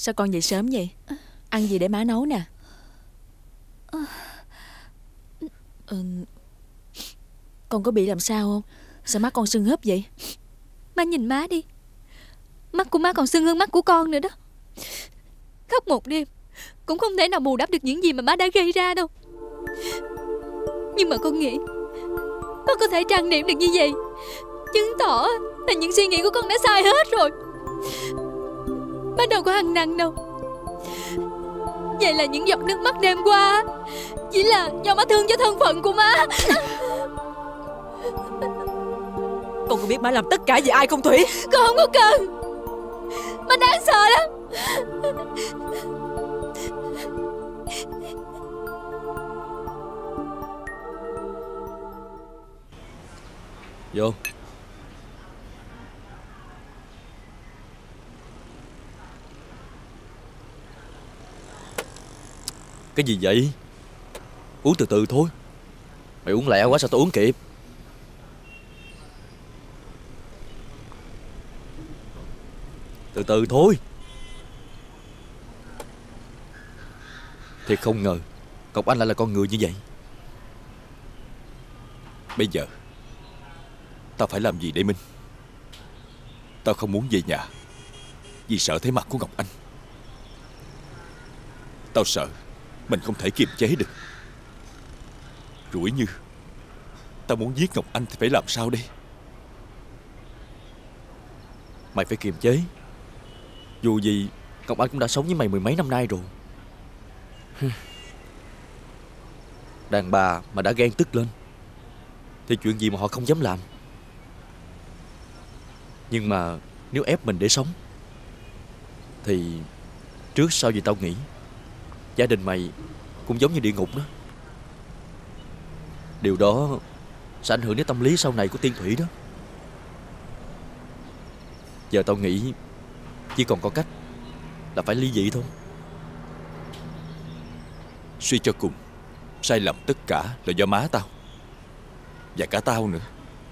Sao con dậy sớm vậy? Ăn gì để má nấu nè. Con có bị làm sao không? Sao mắt con sưng húp vậy? Má nhìn má đi, mắt của má còn sưng hơn mắt của con nữa đó. Khóc một đêm cũng không thể nào bù đắp được những gì mà má đã gây ra đâu. Nhưng mà con nghĩ con có thể trang điểm được như vậy, chứng tỏ là những suy nghĩ của con đã sai hết rồi. Má đâu có ăn năn đâu. Vậy là những giọt nước mắt đêm qua chỉ là do má thương cho thân phận của má. Con có biết má làm tất cả vì ai không Thủy? Con không có cần. Má đáng sợ lắm. Vô. Cái gì vậy? Uống từ từ thôi. Mày uống lẹ quá sao tao uống kịp. Từ từ thôi. Thiệt không ngờ Ngọc Anh lại là con người như vậy. Bây giờ tao phải làm gì để Minh? Tao không muốn về nhà vì sợ thấy mặt của Ngọc Anh. Tao sợ mình không thể kiềm chế được. Rủi như tao muốn giết Ngọc Anh thì phải làm sao đây? Mày phải kiềm chế. Dù gì Ngọc Anh cũng đã sống với mày mười mấy năm nay rồi. Đàn bà mà đã ghen tức lên thì chuyện gì mà họ không dám làm. Nhưng mà nếu ép mình để sống thì trước sau gì tao nghĩ gia đình mày cũng giống như địa ngục đó. Điều đó sẽ ảnh hưởng đến tâm lý sau này của Tiên Thủy đó. Giờ tao nghĩ chỉ còn có cách là phải ly dị thôi. Suy cho cùng, sai lầm tất cả là do má tao. Và cả tao nữa.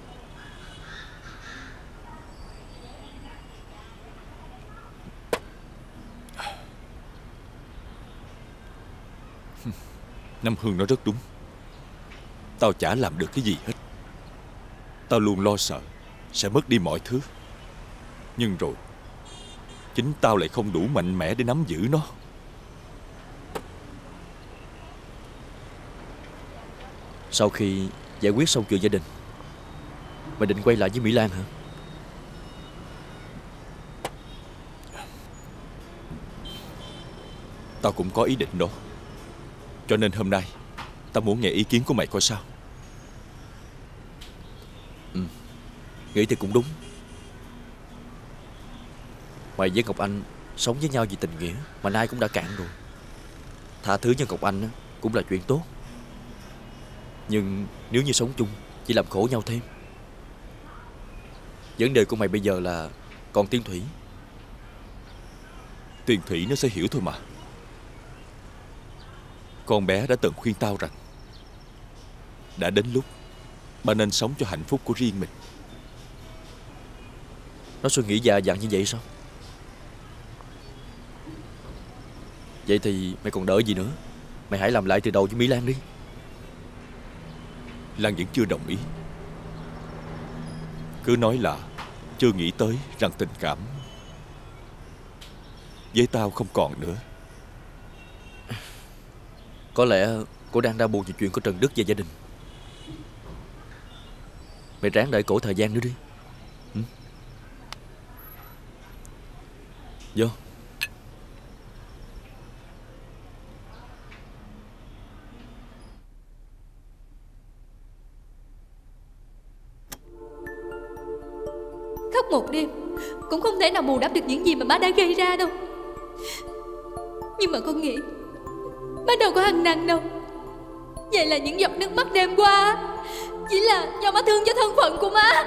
Năm Hương nói rất đúng. Tao chả làm được cái gì hết. Tao luôn lo sợ sẽ mất đi mọi thứ. Nhưng rồi chính tao lại không đủ mạnh mẽ để nắm giữ nó. Sau khi giải quyết xong chuyện gia đình, mày định quay lại với Mỹ Lan hả? Tao cũng có ý định đó. Cho nên hôm nay tao muốn nghe ý kiến của mày coi sao. Nghĩ thì cũng đúng. Mày với Ngọc Anh sống với nhau vì tình nghĩa mà nay cũng đã cạn rồi. Tha thứ cho Ngọc Anh cũng là chuyện tốt. Nhưng nếu như sống chung chỉ làm khổ nhau thêm. Vấn đề của mày bây giờ là còn Tiên Thủy. Tiên Thủy nó sẽ hiểu thôi mà. Con bé đã từng khuyên tao rằng đã đến lúc ba nên sống cho hạnh phúc của riêng mình. Nó suy nghĩ già dặn như vậy sao? Vậy thì mày còn đợi gì nữa? Mày hãy làm lại từ đầu với Mỹ Lan đi. Lan vẫn chưa đồng ý. Cứ nói là chưa nghĩ tới rằng tình cảm với tao không còn nữa. Có lẽ cô đang đau buồn về chuyện của Trần Đức và gia đình. Mày ráng đợi cổ thời gian nữa đi. Vô. Khóc một đêm cũng không thể nào bù đắp được những gì mà má đã gây ra đâu. Nhưng mà con nghĩ má đâu có ăn năn đâu. Vậy là những giọt nước mắt đêm qua chỉ là do má thương cho thân phận của má.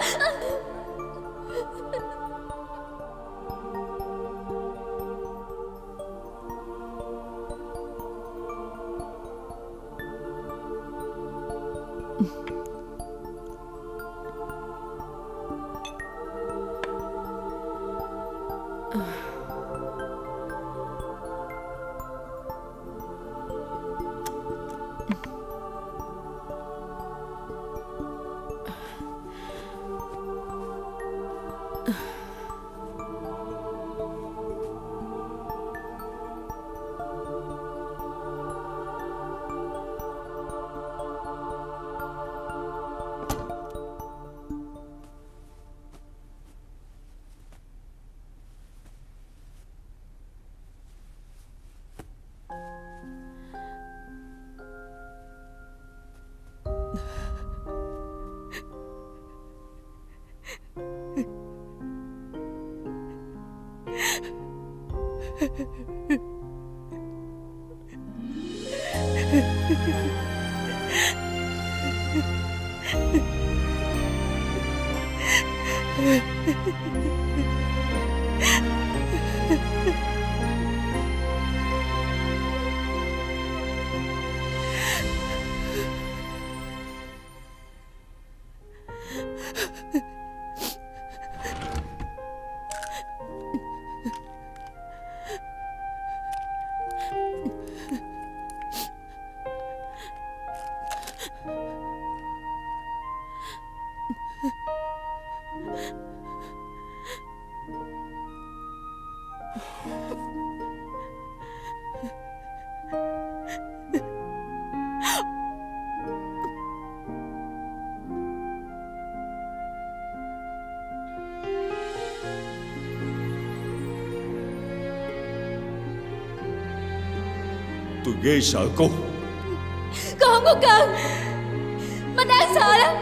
Tôi ghê sợ cô. Con không có cần. Má đáng sợ lắm.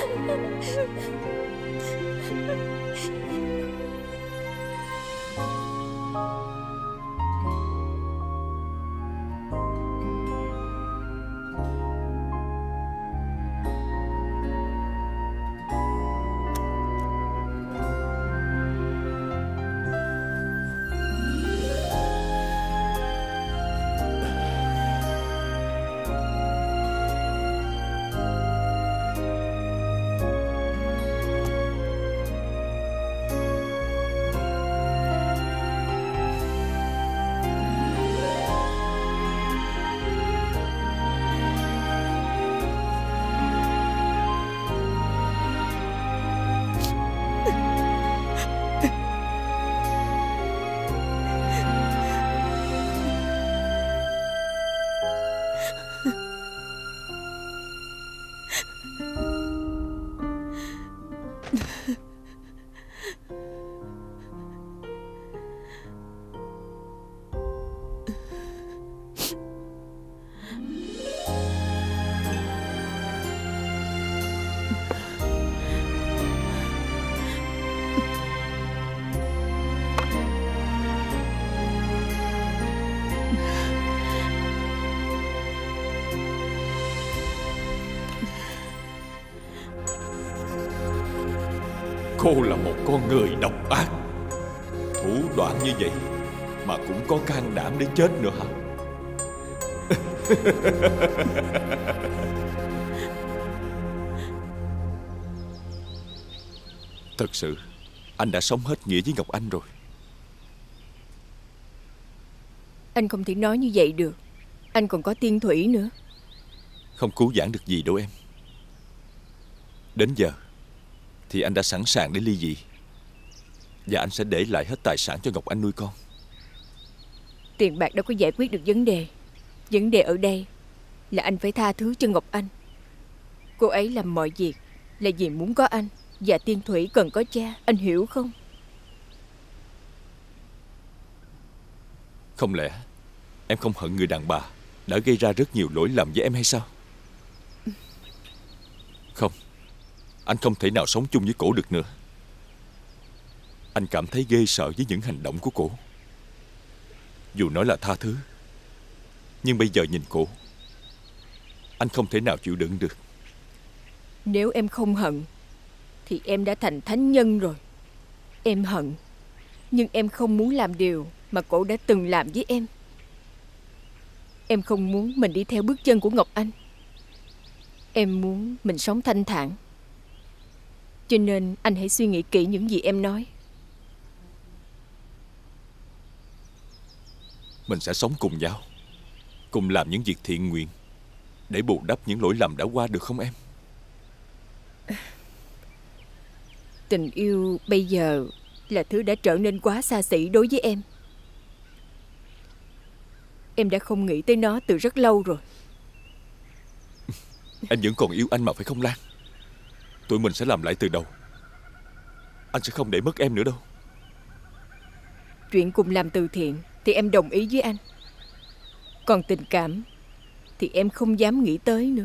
Cô là một con người độc ác, thủ đoạn như vậy mà cũng có can đảm để chết nữa hả? Thật sự anh đã sống hết nghĩa với Ngọc Anh rồi. Anh không thể nói như vậy được. Anh còn có Tiên Thủy nữa. Không cứu vãn được gì đâu em. Đến giờ thì anh đã sẵn sàng để ly dị, và anh sẽ để lại hết tài sản cho Ngọc Anh nuôi con. Tiền bạc đâu có giải quyết được vấn đề. Vấn đề ở đây là anh phải tha thứ cho Ngọc Anh. Cô ấy làm mọi việc là vì muốn có anh, và Tiên Thủy cần có cha. Anh hiểu không? Không lẽ em không hận người đàn bà đã gây ra rất nhiều lỗi lầm với em hay sao? Không, anh không thể nào sống chung với cổ được nữa. Anh cảm thấy ghê sợ với những hành động của cổ. Dù nói là tha thứ, nhưng bây giờ nhìn cổ, anh không thể nào chịu đựng được. Nếu em không hận thì em đã thành thánh nhân rồi. Em hận, nhưng em không muốn làm điều mà cổ đã từng làm với em. Em không muốn mình đi theo bước chân của Ngọc Anh. Em muốn mình sống thanh thản. Cho nên anh hãy suy nghĩ kỹ những gì em nói. Mình sẽ sống cùng nhau, cùng làm những việc thiện nguyện để bù đắp những lỗi lầm đã qua, được không em? Tình yêu bây giờ là thứ đã trở nên quá xa xỉ đối với em. Em đã không nghĩ tới nó từ rất lâu rồi. Em vẫn còn yêu anh mà phải không Lan? Tụi mình sẽ làm lại từ đầu. Anh sẽ không để mất em nữa đâu. Chuyện cùng làm từ thiện thì em đồng ý với anh. Còn tình cảm thì em không dám nghĩ tới nữa.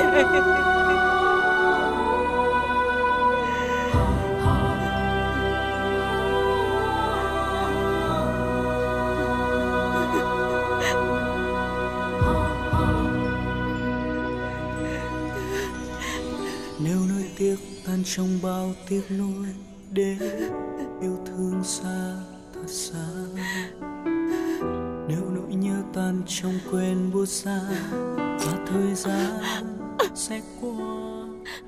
Nếu nuối tiếc tan trong bao tiếc nuối, để yêu thương xa thật xa. Nếu nỗi nhớ tan trong quên buốt xa, và thời gian sẽ qua.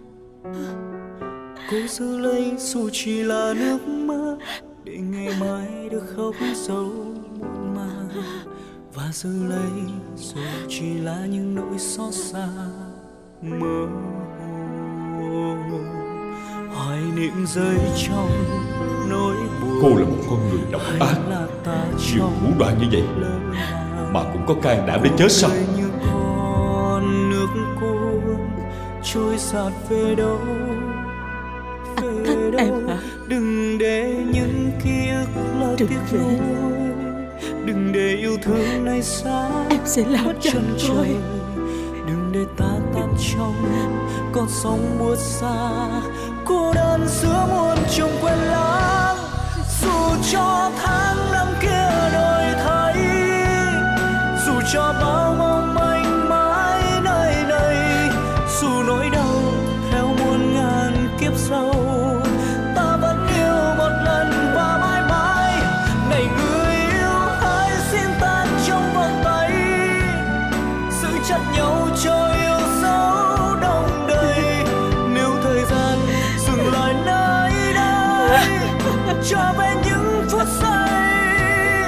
Cố giữ lấy dù chỉ là nước mắt, để ngày mai được khóc dấu muộn màng. Và giữ lấy dù chỉ là những nỗi xót xa mơ hồ. Hoài niệm rơi trong nỗi buồn. Cô là một con người độc ác, nhiều thủ đoạn như vậy mà cũng có can đảm để chết sao? Như con nước cuốn trôi sạt về đâu, về đâu. Em hả? Đừng để những ký ức là tiếc nuối, đừng để yêu thương này xa Em sẽ làm khuất cho chân thôi. trời. Đừng để ta tan trong con sóng buốt xa, cô đơn giữa muôn trùng quên lãng. Dù cho tháng năm kia đổi thay, dù cho bao mong manh mãi nơi này, dù nỗi đau theo muôn ngàn kiếp sau, ta vẫn yêu một lần và mãi mãi. Này người yêu hãy xin tan trong vòng tay, giữ chặt nhau cho yêu dấu đông đầy. Nếu thời gian dừng lại nơi đây, trở về những phút giây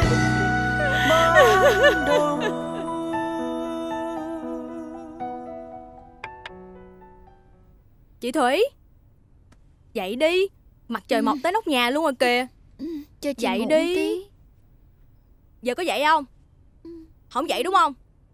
ban đầu. Chị Thủy, dậy đi, mặt trời mọc tới nóc nhà luôn rồi kìa. Cho chị Dậy ngủ đi. tí. Giờ có dậy không? Không dậy đúng không?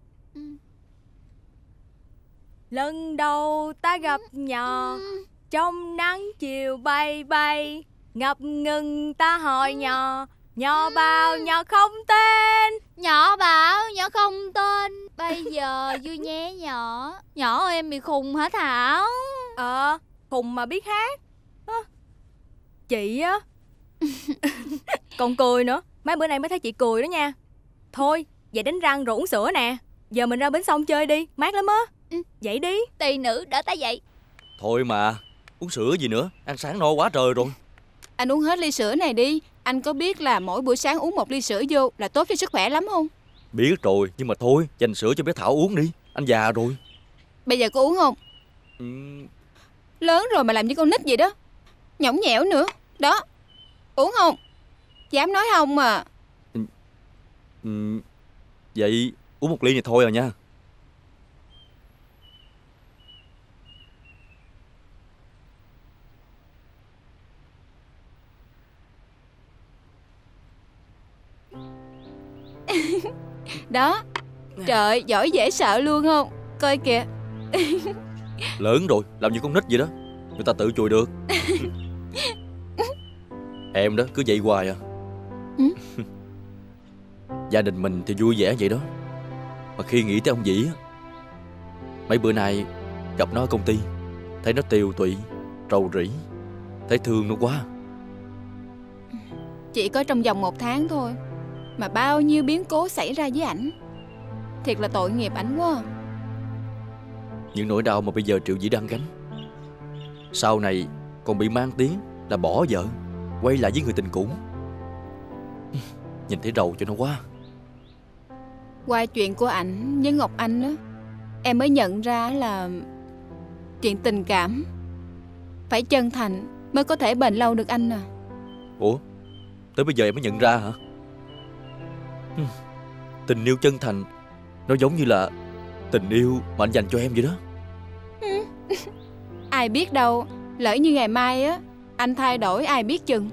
Lần đầu ta gặp nhỏ, trong nắng chiều bay bay, ngập ngừng ta hỏi nhỏ, nhỏ bao nhỏ không tên. Nhỏ bảo nhỏ không tên. Bây giờ vui nhé nhỏ. Nhỏ ơi, em bị khùng hả Thảo? Khùng mà biết hát. Chị á còn cười nữa. Mấy bữa nay mới thấy chị cười đó nha. Thôi về đánh răng rồi uống sữa nè. Giờ mình ra bến sông chơi đi, mát lắm á. Dậy đi. Tỳ nữ đỡ ta dậy. Thôi mà, uống sữa gì nữa, ăn sáng no quá trời rồi. Anh uống hết ly sữa này đi. Anh có biết là mỗi buổi sáng uống một ly sữa vô là tốt cho sức khỏe lắm không? Biết rồi, nhưng mà thôi, dành sữa cho bé Thảo uống đi. Anh già rồi. Bây giờ có uống không? Lớn rồi mà làm như con nít vậy đó. Nhõng nhẽo nữa. Đó, uống không? Dám nói không mà. Vậy uống một ly này thôi à nha. Đó. Trời, giỏi dễ sợ luôn không? Coi kìa. Lớn rồi, làm như con nít vậy đó. Người ta tự chùi được. Em đó, cứ vậy hoài à. Gia đình mình thì vui vẻ vậy đó. Mà khi nghĩ tới ông Vĩ á, mấy bữa nay gặp nó ở công ty, thấy nó tiều tụy, rầu rĩ, thấy thương nó quá. Chỉ có trong vòng 1 tháng thôi mà bao nhiêu biến cố xảy ra với ảnh. Thiệt là tội nghiệp ảnh quá. Những nỗi đau mà bây giờ Triệu Vĩ đang gánh, sau này còn bị mang tiếng là bỏ vợ, quay lại với người tình cũ. Nhìn thấy rầu cho nó quá. Qua chuyện của ảnh với Ngọc Anh á, em mới nhận ra là chuyện tình cảm phải chân thành mới có thể bền lâu được anh à. Ủa, tới bây giờ em mới nhận ra hả? Tình yêu chân thành nó giống như là tình yêu mà anh dành cho em vậy đó. Ai biết đâu, lỡ như ngày mai á anh thay đổi ai biết chừng.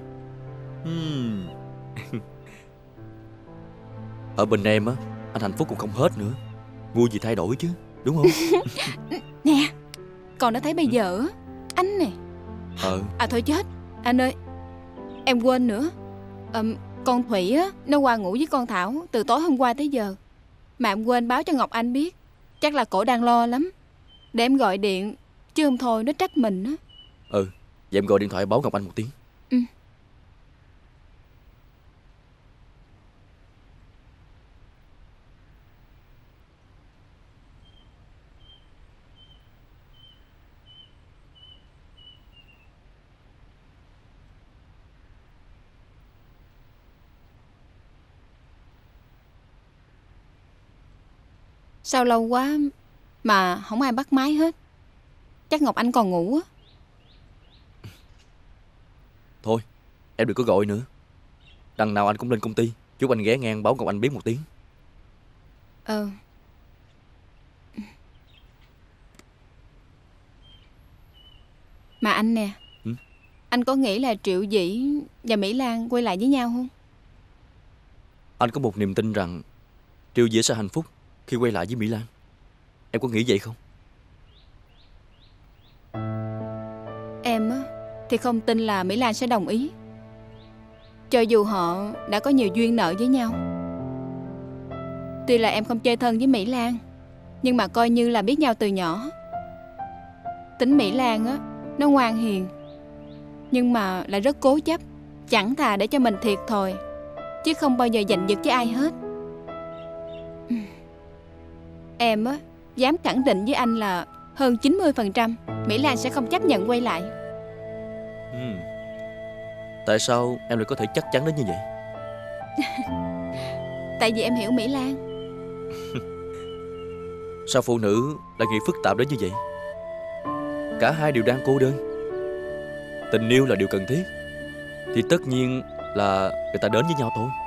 Ở bên em á, anh hạnh phúc cũng không hết nữa. Vui gì thay đổi chứ, đúng không? Nè, con đã thấy bây giờ á, anh nè. À thôi chết, anh ơi, em quên nữa. Con Thủy á, nó qua ngủ với con Thảo từ tối hôm qua tới giờ. Mà em quên báo cho Ngọc Anh biết. Chắc là cổ đang lo lắm. Để em gọi điện, chứ không thôi nó trách mình á. Ừ, vậy em gọi điện thoại báo Ngọc Anh một tiếng. Ừ. Sao lâu quá mà không ai bắt máy hết? Chắc Ngọc Anh còn ngủ á. Thôi, em đừng có gọi nữa. Đằng nào anh cũng lên công ty. Chút anh ghé ngang báo Ngọc Anh biết một tiếng. Mà anh nè, anh có nghĩ là Triệu Dĩ và Mỹ Lan quay lại với nhau không? Anh có một niềm tin rằng Triệu Dĩ sẽ hạnh phúc khi quay lại với Mỹ Lan. Em có nghĩ vậy không? Em á thì không tin là Mỹ Lan sẽ đồng ý. Cho dù họ đã có nhiều duyên nợ với nhau. Tuy là em không chơi thân với Mỹ Lan, nhưng mà coi như là biết nhau từ nhỏ. Tính Mỹ Lan á, nó ngoan hiền, nhưng mà lại rất cố chấp. Chẳng thà để cho mình thiệt thòi, chứ không bao giờ giành giật với ai hết. Em á, dám khẳng định với anh là hơn 90% Mỹ Lan sẽ không chấp nhận quay lại. Tại sao em lại có thể chắc chắn đến như vậy? Tại vì em hiểu Mỹ Lan. Sao phụ nữ lại nghĩ phức tạp đến như vậy? Cả hai đều đang cô đơn. Tình yêu là điều cần thiết, thì tất nhiên là người ta đến với nhau thôi.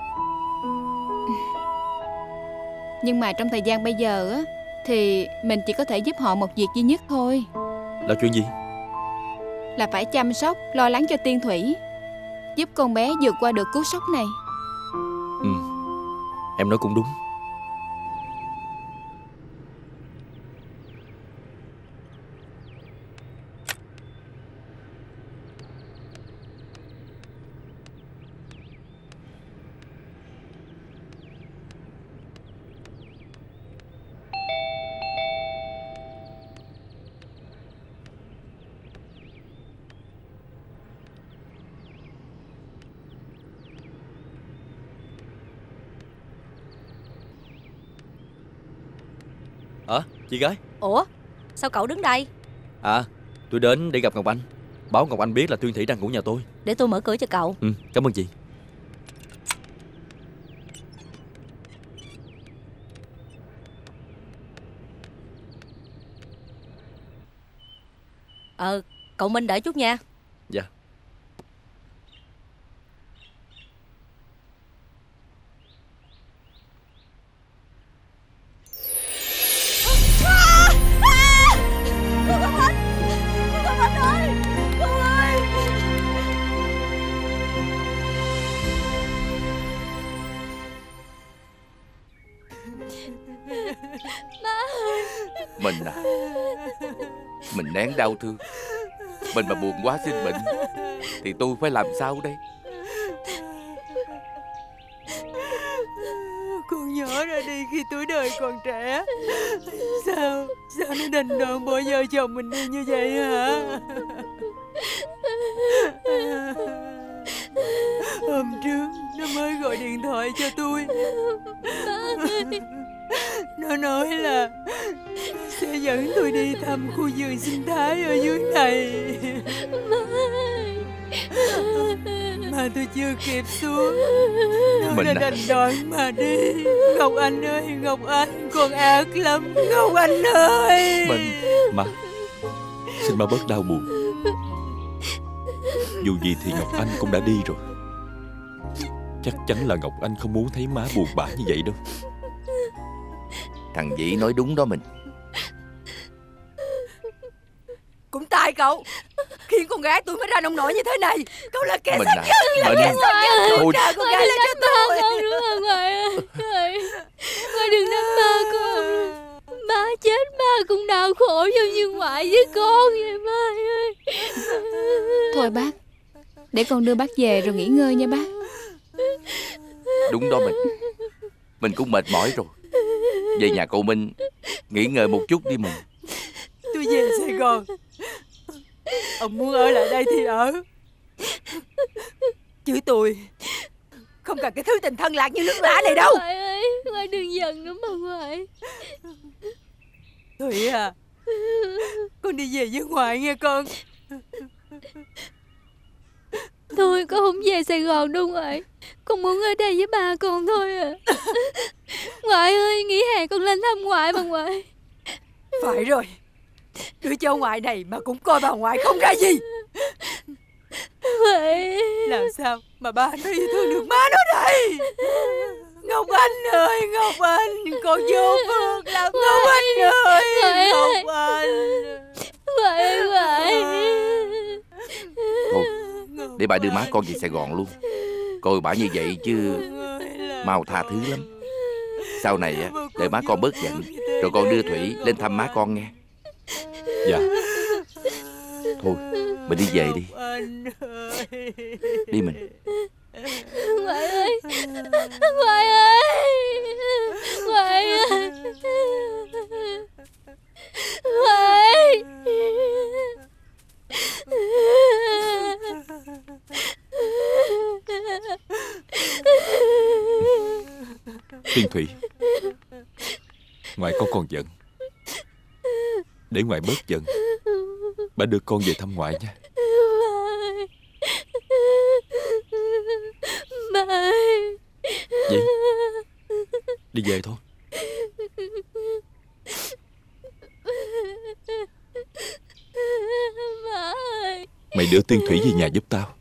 Nhưng mà trong thời gian bây giờ á, thì mình chỉ có thể giúp họ một việc duy nhất thôi. Là chuyện gì? Là phải chăm sóc, lo lắng cho Tiên Thủy, giúp con bé vượt qua được cú sốc này. Em nói cũng đúng. Chị gái. Ủa, sao cậu đứng đây? Tôi đến để gặp Ngọc Anh. Báo Ngọc Anh biết là Tuyên Thủy đang ngủ nhà tôi. Để tôi mở cửa cho cậu. Cảm ơn chị. Cậu Minh đợi chút nha. Dạ. Mình à, mình nén đau thương. Mình mà buồn quá sinh bệnh thì tôi phải làm sao đây? Con nhỏ ra đi khi tuổi đời còn trẻ. Sao nó đành đoạn bỏ vợ chồng mình đi như vậy hả? Hôm trước nó mới gọi điện thoại cho tôi. Nó nói là sẽ dẫn tôi đi thăm khu vườn sinh thái ở dưới này. Mà tôi chưa kịp xuống, nó đã đành đoạn mà đi. Ngọc Anh ơi, Ngọc Anh, con ác lắm, Ngọc Anh ơi. Má, xin má bớt đau buồn. Dù gì thì Ngọc Anh cũng đã đi rồi. Chắc chắn là Ngọc Anh không muốn thấy má buồn bã như vậy đâu. Thằng Vĩ nói đúng đó mình. Cũng tại cậu khiến con gái tôi mới ra nông nổi như thế này. Cậu là kẻ sát nhân, là kẻ sát nhân. Thôi trả con gái lại cho tôi. Con đúng rồi ngoại ơi. Ngoại đừng đánh ba con. Ba chết ba cũng đau khổ giống như ngoại với con vậy ba ơi. Thôi bác, để con đưa bác về rồi nghỉ ngơi nha bác. Đúng đó mình cũng mệt mỏi rồi. Về nhà cậu Minh nghỉ ngơi một chút đi mình. Tôi về Sài Gòn. Ông muốn ở lại đây thì ở, chứ tôi không cần cái thứ tình thân lạc như nước lã này đâu. Ngoại ơi, ngoại đừng giận nữa mà ngoại. Thủy à, con đi về với ngoại nghe con. Thôi con không về Sài Gòn đâu ngoại. Con muốn ở đây với ba con thôi à. Ngoại ơi, nghỉ hè con lên thăm ngoại mà ngoại. Phải rồi, đứa cháu ngoại này mà cũng coi bà ngoại không ra gì. Vậy làm sao mà ba nó yêu thương được má nó đây? Ngọc Anh ơi, Ngọc Anh, con vô phước lắm. Ngọc Anh ơi, Ngọc Anh. Ngoại ơi, ngoại. Thôi, để bà đưa má con về Sài Gòn luôn. Coi bà như vậy chứ mau tha thứ lắm. Sau này á, đợi má con bớt giận rồi con đưa Thủy lên thăm má con nghe. Dạ. Thôi, mình đi về đi. Đi mình. Ngoại ơi, ngoại ơi, ngoại ơi, ngoại. Tiên Thủy, ngoại con còn giận. Để ngoại bớt giận, bà đưa con về thăm ngoại nha. Ba ơi. Gì? Đi về thôi. Ba ơi. Mày đưa Tiên Thủy về nhà giúp tao.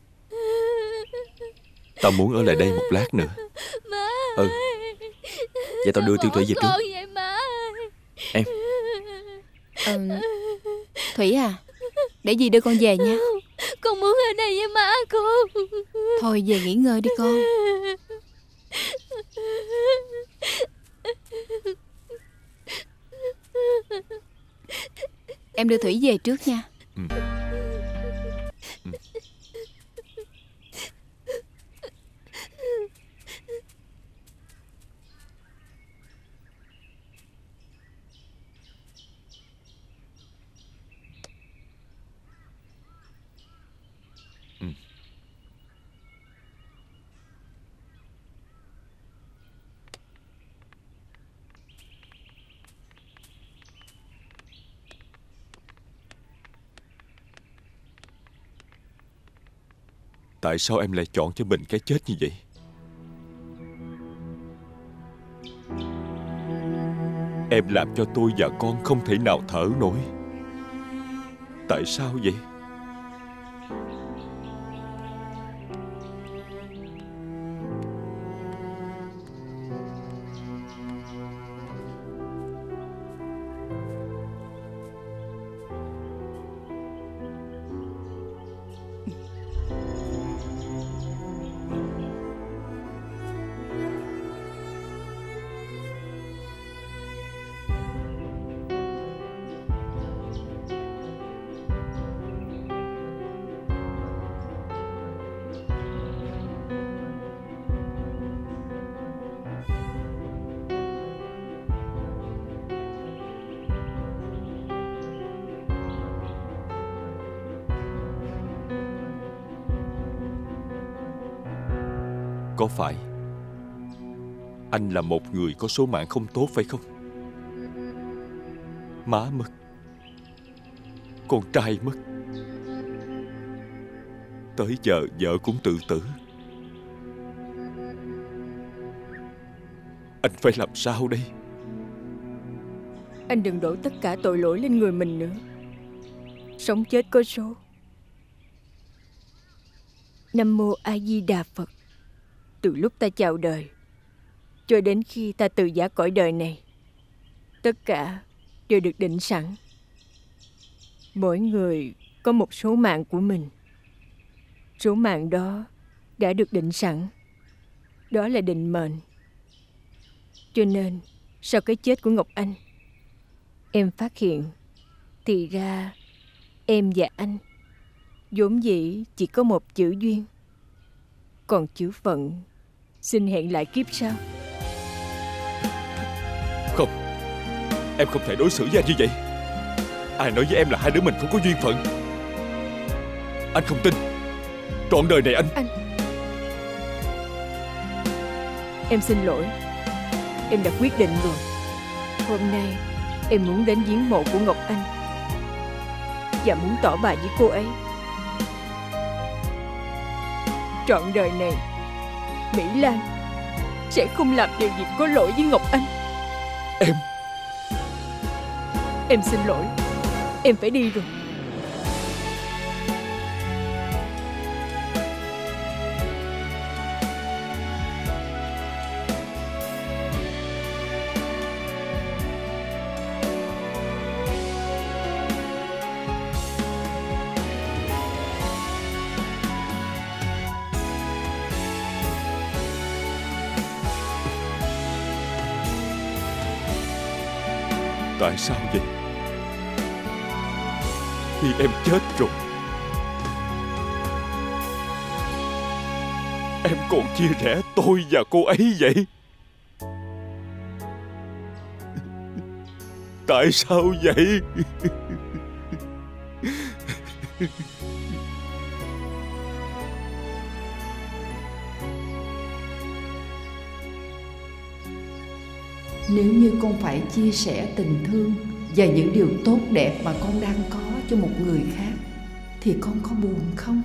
Tao muốn ở lại đây một lát nữa. Má. Ừ. Vậy tao đưa Tiên Thủy về trước. Vậy má ơi. Em. Thủy à, để dì đưa con về nha. Con muốn ở đây với má con. Thôi về nghỉ ngơi đi con. Em đưa Thủy về trước nha. Tại sao em lại chọn cho mình cái chết như vậy? Em làm cho tôi và con không thể nào thở nổi. Tại sao vậy? Có phải anh là một người có số mạng không tốt phải không? Má mất, con trai mất, tới giờ vợ cũng tự tử. Anh phải làm sao đây? Anh đừng đổ tất cả tội lỗi lên người mình nữa. Sống chết có số. Nam Mô A Di Đà Phật. Từ lúc ta chào đời cho đến khi ta từ giã cõi đời này, tất cả đều được định sẵn. Mỗi người có một số mạng của mình. Số mạng đó đã được định sẵn. Đó là định mệnh. Cho nên sau cái chết của Ngọc Anh, em phát hiện thì ra em và anh vốn dĩ chỉ có một chữ duyên, còn chữ phận xin hẹn lại kiếp sau. Không, em không thể đối xử với anh như vậy. Ai nói với em là hai đứa mình không có duyên phận? Anh không tin. Trọn đời này anh... Em xin lỗi. Em đã quyết định rồi. Hôm nay em muốn đến viếng mộ của Ngọc Anh và muốn tỏ bài với cô ấy. Trọn đời này Mỹ Lan sẽ không làm điều gì có lỗi với Ngọc Anh. Em xin lỗi. Em phải đi rồi. Tại sao vậy? Khi em chết rồi, em còn chia rẽ tôi và cô ấy vậy? Tại sao vậy? Nếu như con phải chia sẻ tình thương và những điều tốt đẹp mà con đang có cho một người khác, thì con có buồn không?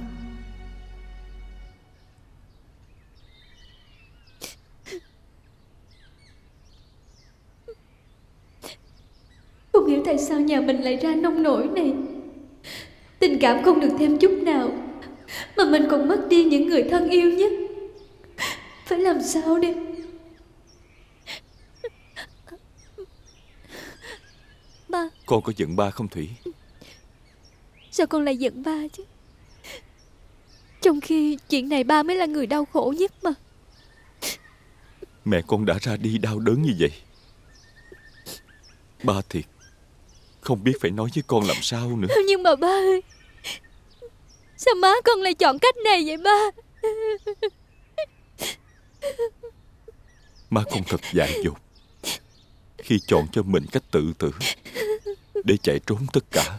Không hiểu tại sao nhà mình lại ra nông nổi này. Tình cảm không được thêm chút nào, mà mình còn mất đi những người thân yêu nhất. Phải làm sao đây? Ba. Con có giận ba không Thủy? Sao con lại giận ba chứ? Trong khi chuyện này ba mới là người đau khổ nhất mà. Mẹ con đã ra đi đau đớn như vậy. Ba thiệt không biết phải nói với con làm sao nữa. Nhưng mà ba ơi, sao má con lại chọn cách này vậy ba? Má con thật dại dột khi chọn cho mình cách tự tử để chạy trốn tất cả.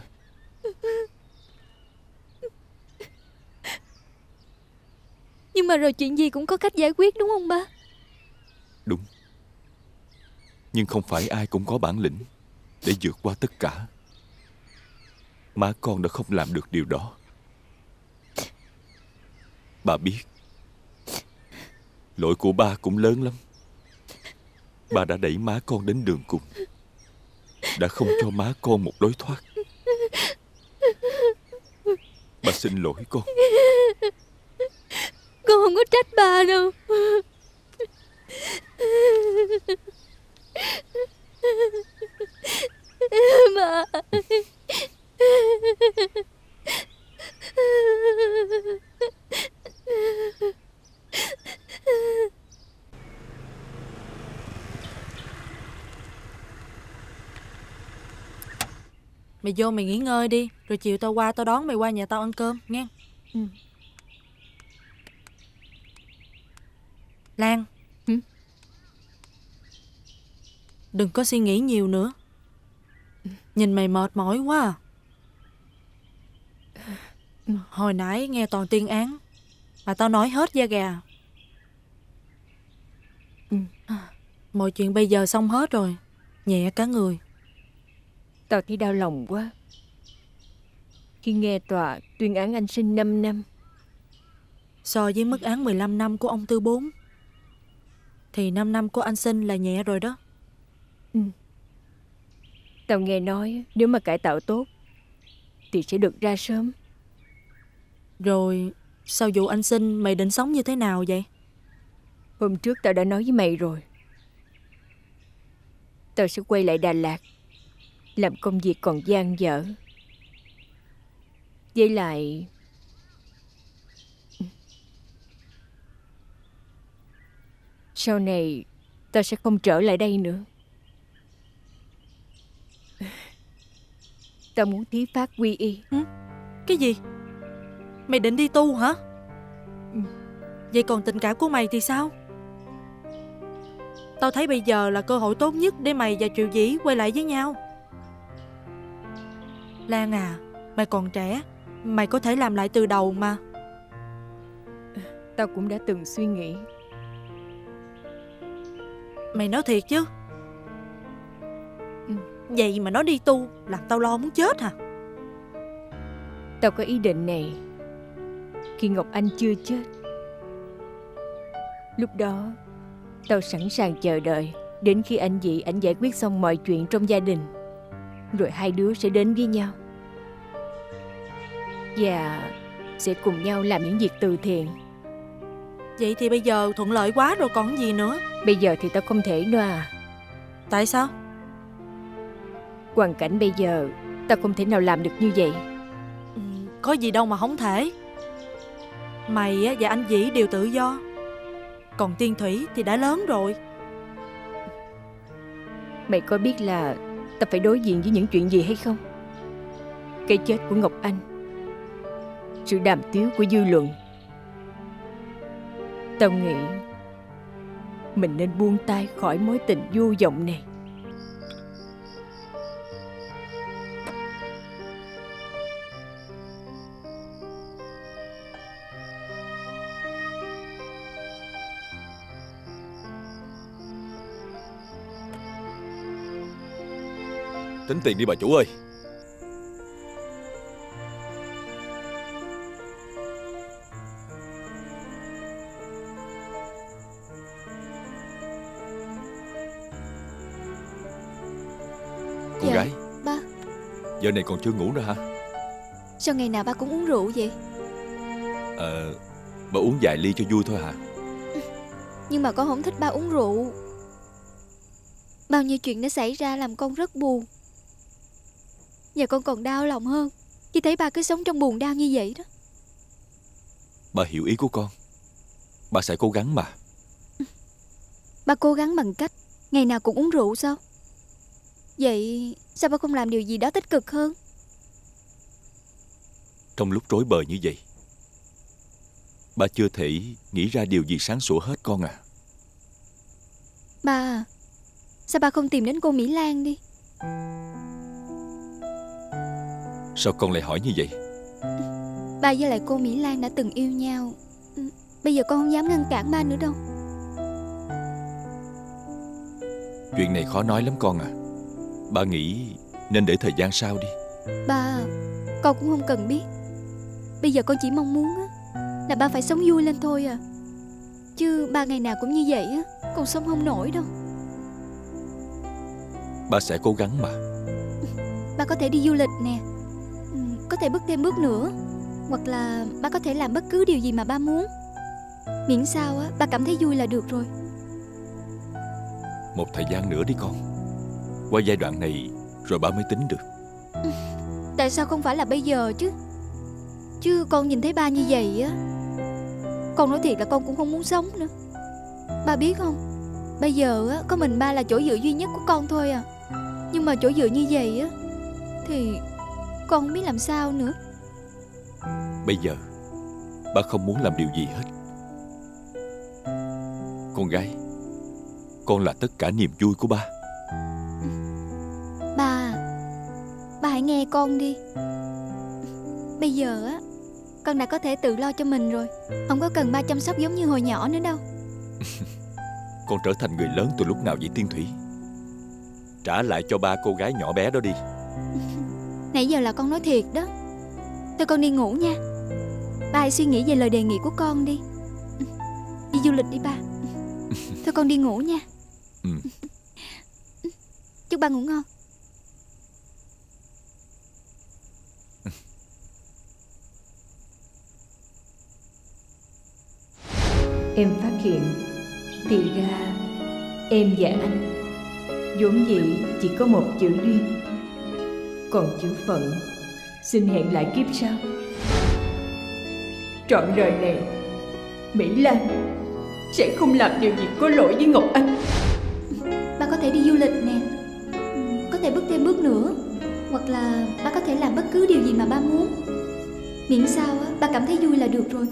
Nhưng mà rồi chuyện gì cũng có cách giải quyết đúng không ba? Đúng. Nhưng không phải ai cũng có bản lĩnh để vượt qua tất cả. Má con đã không làm được điều đó. Bà biết lỗi của ba cũng lớn lắm. Ba đã đẩy má con đến đường cùng, đã không cho má con một lối thoát. Ba xin lỗi con. Con không có trách ba đâu. Ba. Mày vô mày nghỉ ngơi đi, rồi chiều tao qua tao đón mày qua nhà tao ăn cơm nghe. Lan. Đừng có suy nghĩ nhiều nữa. Nhìn mày mệt mỏi quá à. Hồi nãy nghe toàn tuyên án mà tao nói hết da gà. Mọi chuyện bây giờ xong hết rồi, nhẹ cả người. Tao thấy đau lòng quá khi nghe tòa tuyên án anh Sinh 5 năm. So với mức án 15 năm của ông Tư Bốn thì 5 năm của anh Sinh là nhẹ rồi đó. Tao nghe nói nếu mà cải tạo tốt thì sẽ được ra sớm. Rồi sau vụ anh Sinh mày định sống như thế nào vậy? Hôm trước tao đã nói với mày rồi. Tao sẽ quay lại Đà Lạt làm công việc còn dang dở. Với lại sau này tao sẽ không trở lại đây nữa. Tao muốn thí pháp quy y. Cái gì? Mày định đi tu hả? Vậy còn tình cảm của mày thì sao? Tao thấy bây giờ là cơ hội tốt nhất để mày và Triệu Dĩ quay lại với nhau. Lan à, mày còn trẻ, mày có thể làm lại từ đầu mà. Tao cũng đã từng suy nghĩ. Mày nói thiệt chứ? Vậy mà nó đi tu làm tao lo muốn chết hả? Tao có ý định này khi Ngọc Anh chưa chết. Lúc đó tao sẵn sàng chờ đợi đến khi anh Dị ảnh giải quyết xong mọi chuyện trong gia đình, rồi hai đứa sẽ đến với nhau và sẽ cùng nhau làm những việc từ thiện. Vậy thì bây giờ thuận lợi quá rồi còn gì nữa. Bây giờ thì tao không thể nữa à. Tại sao? Hoàn cảnh bây giờ tao không thể nào làm được như vậy. Có gì đâu mà không thể. Mày và anh Dĩ đều tự do, còn Tiên Thủy thì đã lớn rồi. Mày có biết là tao phải đối diện với những chuyện gì hay không? Cái chết của Ngọc Anh, sự đàm tiếu của dư luận. Tao nghĩ mình nên buông tay khỏi mối tình vô vọng này. Tính tiền đi bà chủ ơi. Con Dạ, gái, ba. giờ này còn chưa ngủ nữa hả? Sao ngày nào ba cũng uống rượu vậy? Bà uống vài ly cho vui thôi hả? Nhưng mà con không thích ba uống rượu. Bao nhiêu chuyện đã xảy ra làm con rất buồn. Và con còn đau lòng hơn khi thấy ba cứ sống trong buồn đau như vậy đó. Bà hiểu ý của con. Bà sẽ cố gắng mà. Ba cố gắng bằng cách ngày nào cũng uống rượu sao? Vậy sao ba không làm điều gì đó tích cực hơn? Trong lúc rối bời như vậy, bà chưa thể nghĩ ra điều gì sáng sủa hết con à. Ba à, sao ba không tìm đến cô Mỹ Lan đi? Sao con lại hỏi như vậy? Ba với lại cô Mỹ Lan đã từng yêu nhau. Bây giờ con không dám ngăn cản ba nữa đâu. Chuyện này khó nói lắm con à. Ba nghĩ nên để thời gian sau đi. Ba, con cũng không cần biết. Bây giờ con chỉ mong muốn là ba phải sống vui lên thôi à. Chứ ba ngày nào cũng như vậy á, con sống không nổi đâu. Ba sẽ cố gắng mà. Ba có thể đi du lịch nè, có thể bước thêm bước nữa, hoặc là ba có thể làm bất cứ điều gì mà ba muốn. Miễn sao á, ba cảm thấy vui là được rồi. Một thời gian nữa đi con. Qua giai đoạn này rồi ba mới tính được. Tại sao không phải là bây giờ chứ? Chứ con nhìn thấy ba như vậy á, con nói thiệt là con cũng không muốn sống nữa. Ba biết không, bây giờ á, có mình ba là chỗ dựa duy nhất của con thôi à. Nhưng mà chỗ dựa như vậy á, thì con không biết làm sao nữa. Bây giờ ba không muốn làm điều gì hết. Con gái, con là tất cả niềm vui của ba. Ba hãy nghe con đi. Bây giờ á, con đã có thể tự lo cho mình rồi, không có cần ba chăm sóc giống như hồi nhỏ nữa đâu. Con trở thành người lớn từ lúc nào vậy Tiên Thủy? Trả lại cho ba cô gái nhỏ bé đó đi. Nãy giờ là con nói thiệt đó. Thôi con đi ngủ nha. Ba hãy suy nghĩ về lời đề nghị của con đi. Đi du lịch đi ba. Thôi con đi ngủ nha. Chúc ba ngủ ngon. Em phát hiện thì ra em và anh vốn dĩ chỉ có một chữ duyên, còn chữ phận xin hẹn lại kiếp sau. Trọn đời này Mỹ Lan sẽ không làm điều gì có lỗi với Ngọc Anh. Ba có thể đi du lịch nè, có thể bước thêm bước nữa, hoặc là ba có thể làm bất cứ điều gì mà ba muốn. Miễn sao á, ba cảm thấy vui là được rồi.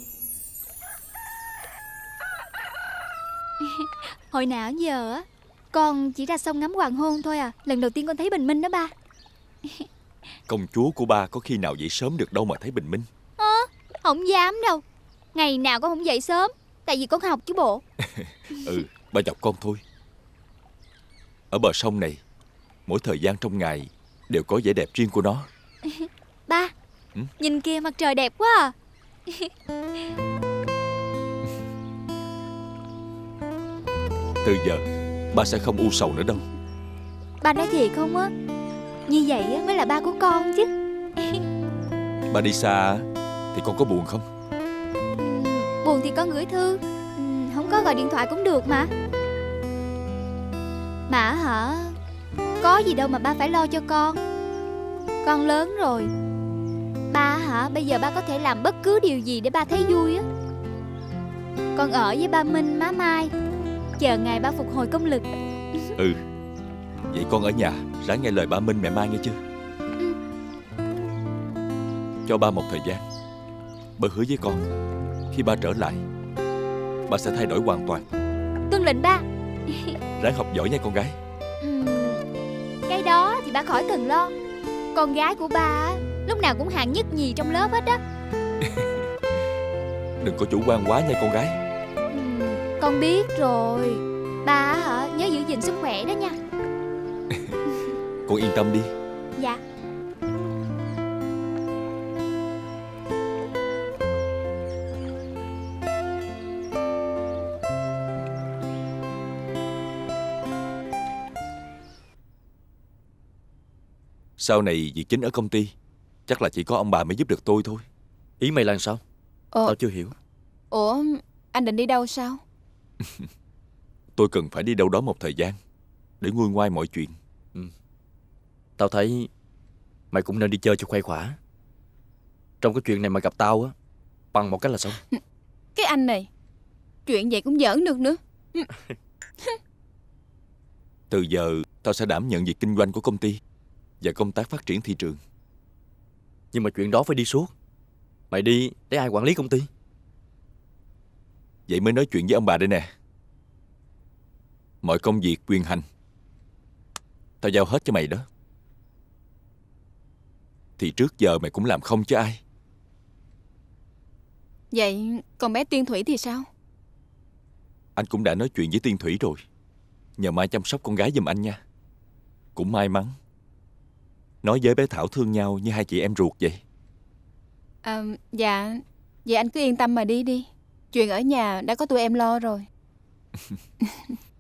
Hồi nào giờ á, con chỉ ra sông ngắm hoàng hôn thôi à. Lần đầu tiên con thấy bình minh đó ba. Công chúa của ba có khi nào dậy sớm được đâu mà thấy bình minh. Không dám đâu. Ngày nào con không dậy sớm, tại vì con học chứ bộ. Ba chọc con thôi. Ở bờ sông này, mỗi thời gian trong ngày đều có vẻ đẹp riêng của nó. Ba, nhìn kìa, mặt trời đẹp quá à. Từ giờ ba sẽ không u sầu nữa đâu. Ba nói thiệt không á? Như vậy mới là ba của con chứ. Ba đi xa thì con có buồn không? Buồn thì con gửi thư, không có gọi điện thoại cũng được mà. Mà hả, có gì đâu mà ba phải lo cho con. Con lớn rồi. Ba hả, bây giờ ba có thể làm bất cứ điều gì để ba thấy vui á. Con ở với ba Minh, má Mai, chờ ngày ba phục hồi công lực. Vậy con ở nhà ráng nghe lời ba Minh mẹ Mai nghe chưa? Cho ba một thời gian. Ba hứa với con, khi ba trở lại, ba sẽ thay đổi hoàn toàn. Tuân lệnh ba. Ráng học giỏi nha con gái. Cái đó thì ba khỏi cần lo. Con gái của ba lúc nào cũng hạng nhất nhì trong lớp hết á. Đừng có chủ quan quá nha con gái. Con biết rồi. Ba hả, nhớ giữ gìn sức khỏe đó nha. Con yên tâm đi. Dạ. Sau này việc chính ở công ty chắc là chỉ có ông bà mới giúp được tôi thôi. Ý mày là sao? Tao chưa hiểu. Ủa, anh định đi đâu sao? Tôi cần phải đi đâu đó một thời gian để nguôi ngoai mọi chuyện. Tao thấy mày cũng nên đi chơi cho khuây khỏa. Trong cái chuyện này mà gặp tao á, bằng một cách là xong. Cái anh này, chuyện vậy cũng giỡn được nữa. Từ giờ tao sẽ đảm nhận việc kinh doanh của công ty và công tác phát triển thị trường. Nhưng mà chuyện đó phải đi suốt. Mày đi để ai quản lý công ty? Vậy mới nói chuyện với ông bà đây nè. Mọi công việc quyền hành tao giao hết cho mày đó. Thì trước giờ mày cũng làm không cho ai. Vậy còn bé Tiên Thủy thì sao? Anh cũng đã nói chuyện với Tiên Thủy rồi. Nhờ Mai chăm sóc con gái giùm anh nha. Cũng may mắn nói với bé Thảo thương nhau như hai chị em ruột vậy. Dạ. Vậy anh cứ yên tâm mà đi đi. Chuyện ở nhà đã có tụi em lo rồi.